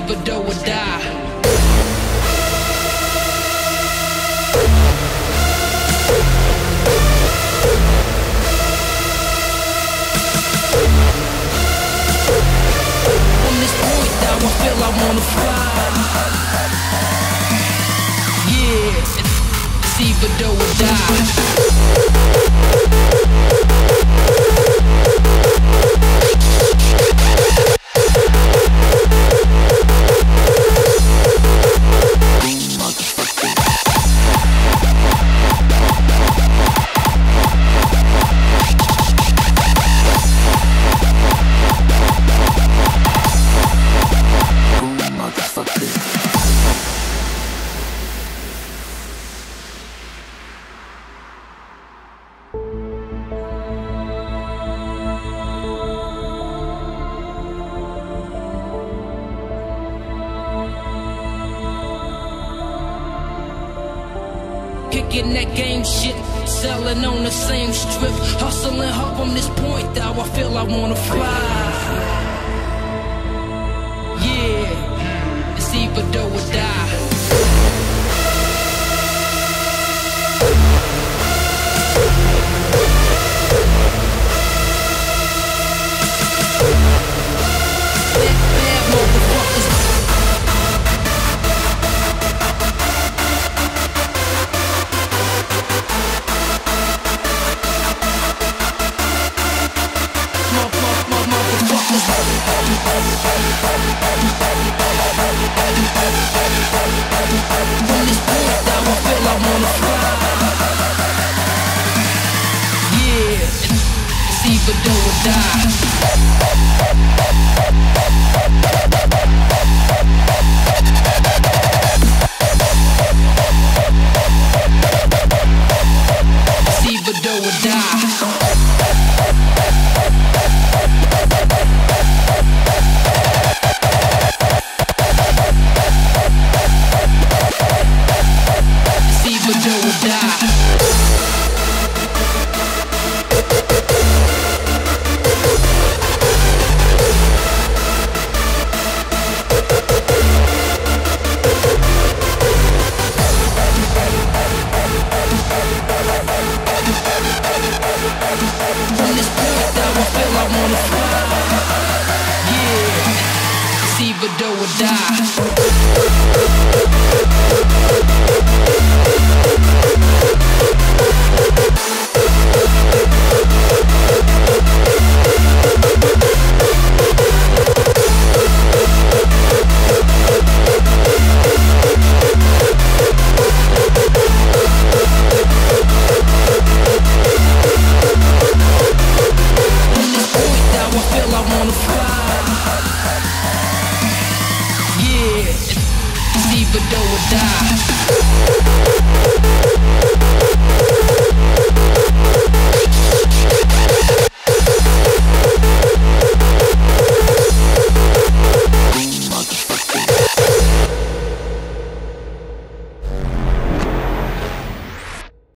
either do or die. From this point now I feel I wanna fly. Yeah, it's either do or die. Kicking that game shit, selling on the same strip, hustling hard from this point now I feel I wanna fly. Yeah, it's either do or die. Bad motherfuckers. From this point now I feel I wanna fly. Yeah, it's either do or die. It's either do or die. Either do or die. From this point now I feel I wanna fly. Yeah, it's either do or die.